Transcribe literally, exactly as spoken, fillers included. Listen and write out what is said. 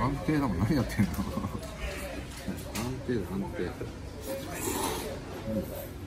安定だもん、何やってんの。 安定だ安定。うん。